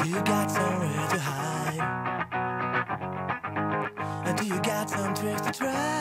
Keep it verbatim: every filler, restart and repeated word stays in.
Do you got somewhere to hide? And do you got some tricks to try?